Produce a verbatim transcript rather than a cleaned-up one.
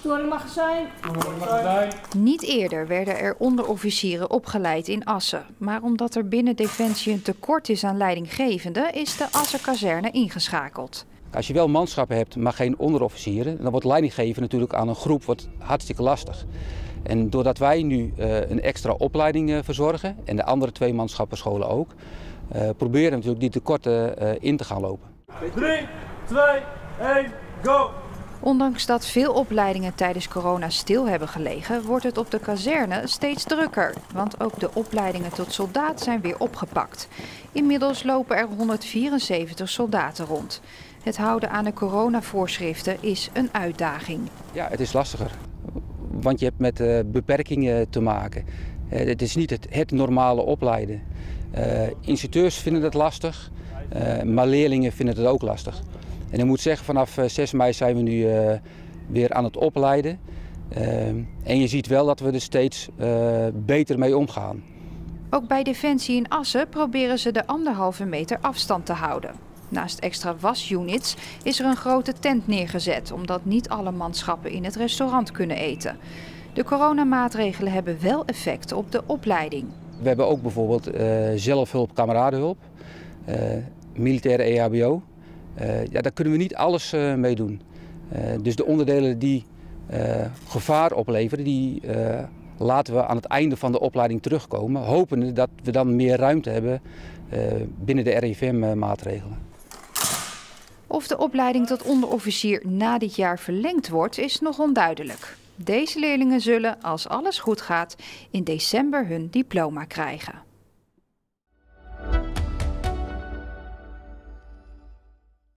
Door het magazijn. Door het magazijn. Niet eerder werden er onderofficieren opgeleid in Assen. Maar omdat er binnen Defensie een tekort is aan leidinggevenden, is de Assenkazerne ingeschakeld. Als je wel manschappen hebt, maar geen onderofficieren, dan wordt leidinggeven natuurlijk aan een groep wordt hartstikke lastig. En doordat wij nu uh, een extra opleiding uh, verzorgen, en de andere twee manschappenscholen ook, uh, proberen we natuurlijk die tekorten uh, in te gaan lopen. drie, twee, één, go! Ondanks dat veel opleidingen tijdens corona stil hebben gelegen, wordt het op de kazerne steeds drukker. Want ook de opleidingen tot soldaat zijn weer opgepakt. Inmiddels lopen er honderdvierenzeventig soldaten rond. Het houden aan de coronavoorschriften is een uitdaging. Ja, het is lastiger. Want je hebt met uh, beperkingen te maken. Uh, het is niet het, het normale opleiden. Uh, instructeurs vinden het lastig, uh, maar leerlingen vinden het ook lastig. En ik moet zeggen, vanaf zes mei zijn we nu uh, weer aan het opleiden. Uh, en je ziet wel dat we er steeds uh, beter mee omgaan. Ook bij Defensie in Assen proberen ze de anderhalve meter afstand te houden. Naast extra wasunits is er een grote tent neergezet, omdat niet alle manschappen in het restaurant kunnen eten. De coronamaatregelen hebben wel effect op de opleiding. We hebben ook bijvoorbeeld uh, zelfhulp, kameradenhulp, uh, militaire E H B O. Uh, ja, daar kunnen we niet alles uh, mee doen. Uh, dus de onderdelen die uh, gevaar opleveren, die uh, laten we aan het einde van de opleiding terugkomen. Hopende dat we dan meer ruimte hebben uh, binnen de R I V M-maatregelen. Of de opleiding tot onderofficier na dit jaar verlengd wordt, is nog onduidelijk. Deze leerlingen zullen, als alles goed gaat, in december hun diploma krijgen.